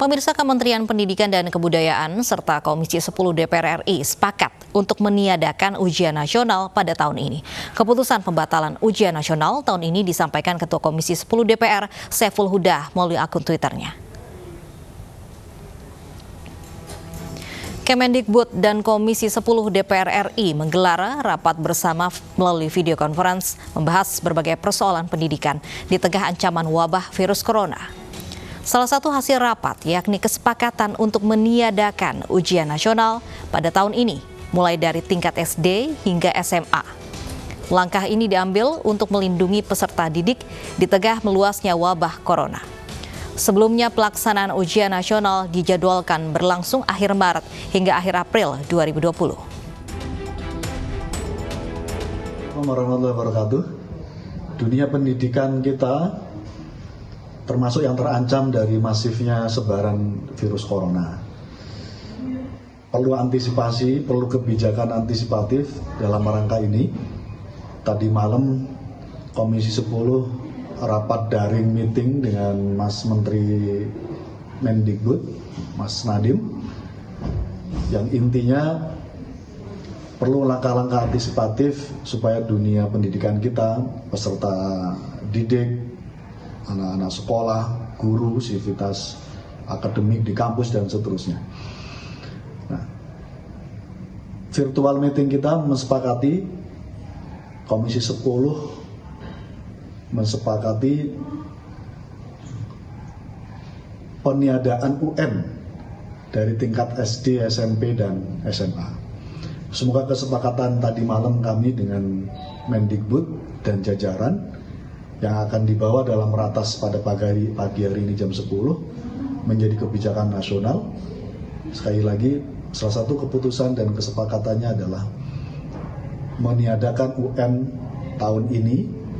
Pemirsa, Kementerian Pendidikan dan Kebudayaan serta Komisi 10 DPR RI sepakat untuk meniadakan ujian nasional pada tahun ini. Keputusan pembatalan ujian nasional tahun ini disampaikan Ketua Komisi 10 DPR Saiful Huda melalui akun Twitternya. Kemendikbud dan Komisi 10 DPR RI menggelar rapat bersama melalui video conference membahas berbagai persoalan pendidikan di tengah ancaman wabah virus corona. Salah satu hasil rapat yakni kesepakatan untuk meniadakan ujian nasional pada tahun ini, mulai dari tingkat SD hingga SMA. Langkah ini diambil untuk melindungi peserta didik di tengah meluasnya wabah corona. Sebelumnya pelaksanaan ujian nasional dijadwalkan berlangsung akhir Maret hingga akhir April 2020. Assalamualaikum warahmatullahi wabarakatuh. Dunia pendidikan kita termasuk yang terancam dari masifnya sebaran virus corona. Perlu antisipasi, perlu kebijakan antisipatif dalam rangka ini. Tadi malam Komisi 10 rapat daring meeting dengan Mas Menteri Mendikbud, Mas Nadiem, yang intinya perlu langkah-langkah antisipatif supaya dunia pendidikan kita, peserta didik, anak-anak sekolah, guru, sivitas akademik di kampus dan seterusnya. Nah, virtual meeting kita mensepakati, Komisi 10 mensepakati peniadaan UN dari tingkat SD, SMP, dan SMA. Semoga kesepakatan tadi malam kami dengan Mendikbud dan jajaran yang akan dibawa dalam ratas pada pagi hari ini jam 10 menjadi kebijakan nasional. Sekali lagi, salah satu keputusan dan kesepakatannya adalah meniadakan UN tahun ini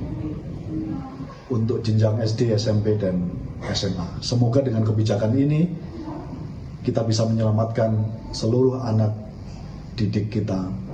untuk jenjang SD, SMP, dan SMA. Semoga dengan kebijakan ini kita bisa menyelamatkan seluruh anak didik kita